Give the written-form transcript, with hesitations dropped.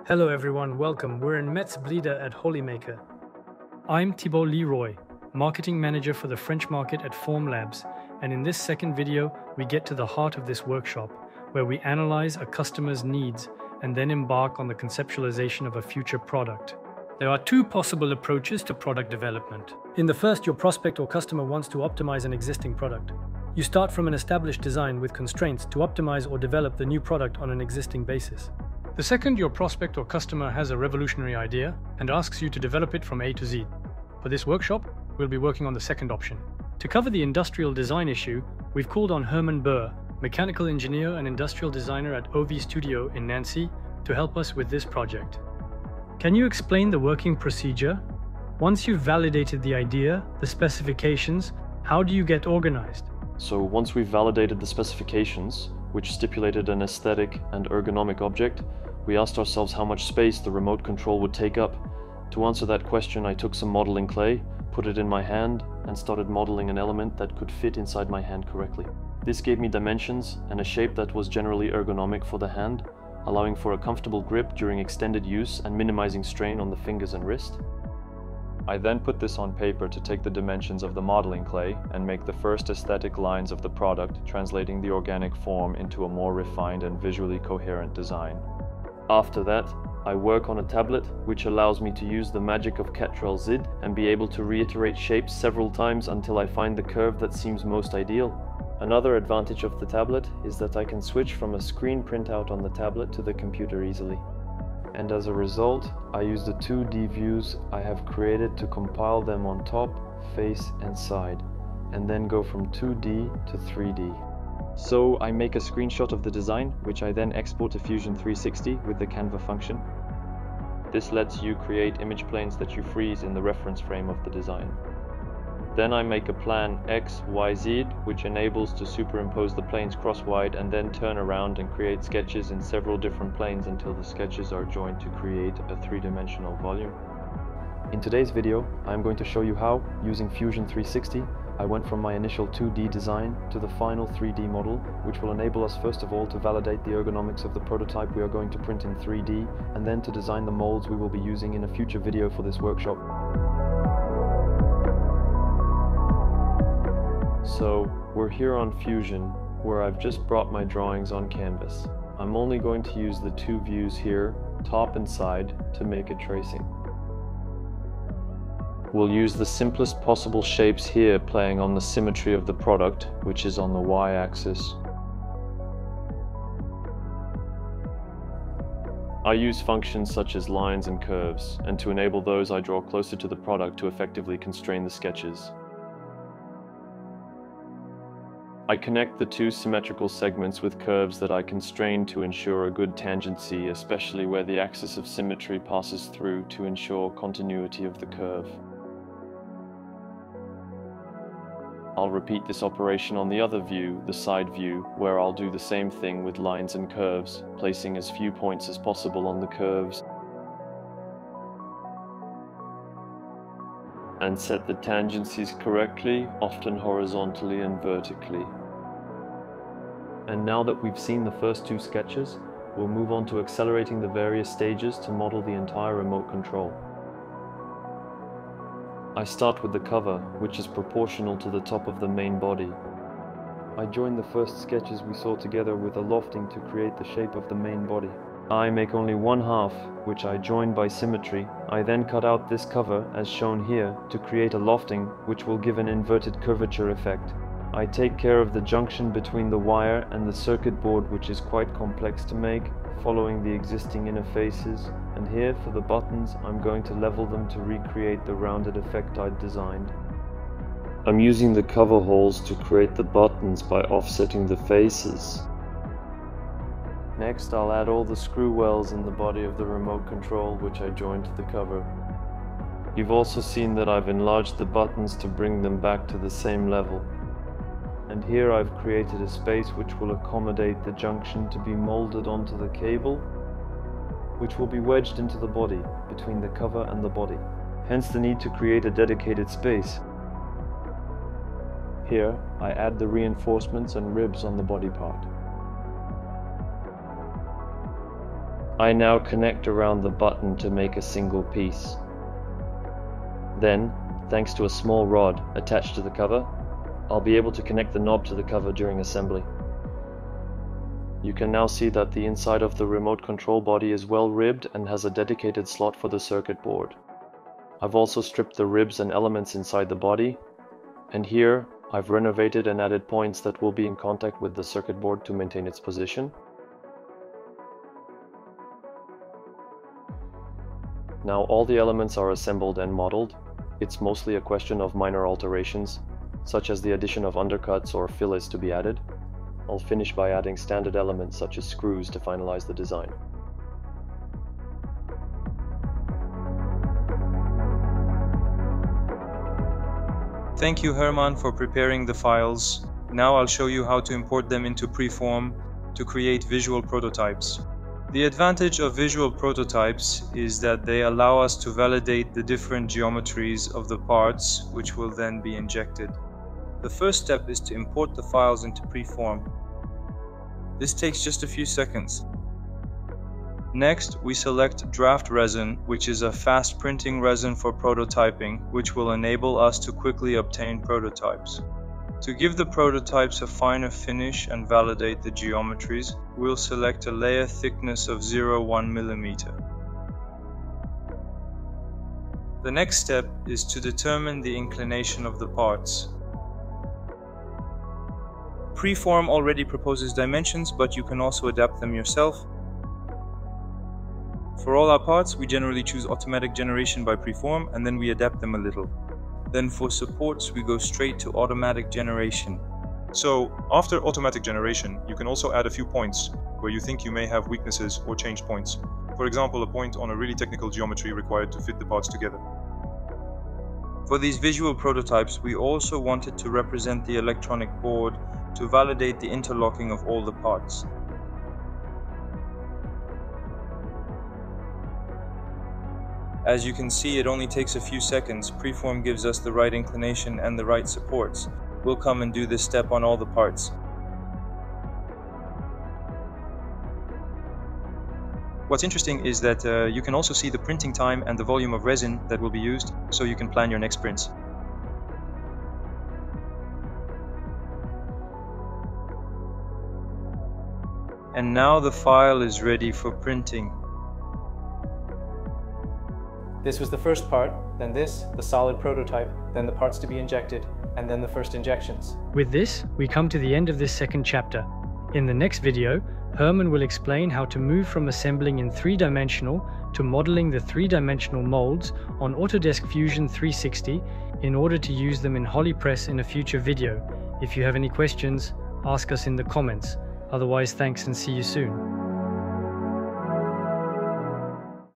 Hello everyone, welcome. We're in Metz Blida at Holymaker. I'm Thibault Leroy, Marketing Manager for the French market at Formlabs, and in this second video, we get to the heart of this workshop, where we analyze a customer's needs and then embark on the conceptualization of a future product. There are two possible approaches to product development. In the first, your prospect or customer wants to optimize an existing product. You start from an established design with constraints to optimize or develop the new product on an existing basis. The second, your prospect or customer has a revolutionary idea and asks you to develop it from A to Z. For this workshop, we'll be working on the second option. To cover the industrial design issue, we've called on Herman Burr, mechanical engineer and industrial designer at OV Studio in Nancy, to help us with this project. Can you explain the working procedure? Once you've validated the idea, the specifications, how do you get organized? So once we've validated the specifications, which stipulated an aesthetic and ergonomic object, we asked ourselves how much space the remote control would take up. To answer that question, I took some modeling clay, put it in my hand, and started modeling an element that could fit inside my hand correctly. This gave me dimensions and a shape that was generally ergonomic for the hand, allowing for a comfortable grip during extended use and minimizing strain on the fingers and wrist. I then put this on paper to take the dimensions of the modeling clay and make the first aesthetic lines of the product, translating the organic form into a more refined and visually coherent design. After that, I work on a tablet, which allows me to use the magic of Catrel ZID and be able to reiterate shapes several times until I find the curve that seems most ideal. Another advantage of the tablet is that I can switch from a screen printout on the tablet to the computer easily. And as a result, I use the 2D views I have created to compile them on top, face and side, and then go from 2D to 3D. So I make a screenshot of the design, which I then export to Fusion 360 with the Canva function. This lets you create image planes that you freeze in the reference frame of the design. Then I make a plan X, Y, Z, which enables to superimpose the planes crosswise and then turn around and create sketches in several different planes until the sketches are joined to create a three-dimensional volume. In today's video, I'm going to show you how, using Fusion 360, I went from my initial 2D design to the final 3D model, which will enable us first of all to validate the ergonomics of the prototype we are going to print in 3D, and then to design the molds we will be using in a future video for this workshop. So, we're here on Fusion, where I've just brought my drawings on canvas. I'm only going to use the two views here, top and side, to make a tracing. We'll use the simplest possible shapes here, playing on the symmetry of the product, which is on the y-axis. I use functions such as lines and curves, and to enable those I draw closer to the product to effectively constrain the sketches. I connect the two symmetrical segments with curves that I constrain to ensure a good tangency, especially where the axis of symmetry passes through to ensure continuity of the curve. I'll repeat this operation on the other view, the side view, where I'll do the same thing with lines and curves, placing as few points as possible on the curves, and set the tangencies correctly, often horizontally and vertically. And now that we've seen the first two sketches, we'll move on to accelerating the various stages to model the entire remote control. I start with the cover, which is proportional to the top of the main body. I join the first sketches we saw together with a lofting to create the shape of the main body. I make only one half, which I join by symmetry. I then cut out this cover, as shown here, to create a lofting, which will give an inverted curvature effect. I take care of the junction between the wire and the circuit board, which is quite complex to make, following the existing interfaces, and here for the buttons I'm going to level them to recreate the rounded effect I'd designed. I'm using the cover holes to create the buttons by offsetting the faces. Next, I'll add all the screw wells in the body of the remote control, which I joined to the cover. You've also seen that I've enlarged the buttons to bring them back to the same level. And here I've created a space which will accommodate the junction to be molded onto the cable, which will be wedged into the body, between the cover and the body. Hence the need to create a dedicated space. Here, I add the reinforcements and ribs on the body part. I now connect around the button to make a single piece. Then, thanks to a small rod attached to the cover, I'll be able to connect the knob to the cover during assembly. You can now see that the inside of the remote control body is well ribbed and has a dedicated slot for the circuit board. I've also stripped the ribs and elements inside the body, and here I've renovated and added points that will be in contact with the circuit board to maintain its position. Now all the elements are assembled and modeled. It's mostly a question of minor alterations, such as the addition of undercuts or fillets to be added. I'll finish by adding standard elements such as screws to finalize the design. Thank you, Herman, for preparing the files. Now I'll show you how to import them into Preform to create visual prototypes. The advantage of visual prototypes is that they allow us to validate the different geometries of the parts, which will then be injected. The first step is to import the files into Preform. This takes just a few seconds. Next, we select Draft Resin, which is a fast printing resin for prototyping, which will enable us to quickly obtain prototypes. To give the prototypes a finer finish and validate the geometries, we'll select a layer thickness of 0.1 mm. The next step is to determine the inclination of the parts. Preform already proposes dimensions, but you can also adapt them yourself. For all our parts, we generally choose automatic generation by Preform, and then we adapt them a little. Then for supports, we go straight to automatic generation. So, after automatic generation, you can also add a few points where you think you may have weaknesses or change points. For example, a point on a really technical geometry required to fit the parts together. For these visual prototypes, we also wanted to represent the electronic board to validate the interlocking of all the parts. As you can see, it only takes a few seconds. Preform gives us the right inclination and the right supports. We'll come and do this step on all the parts. What's interesting is that you can also see the printing time and the volume of resin that will be used, so you can plan your next prints. And now the file is ready for printing. This was the first part, then this, the solid prototype, then the parts to be injected, and then the first injections. With this, we come to the end of this second chapter. In the next video, Herman will explain how to move from assembling in 3-dimensional to modeling the 3-dimensional molds on Autodesk Fusion 360 in order to use them in HoloPress in a future video. If you have any questions, ask us in the comments. Otherwise, thanks and see you soon.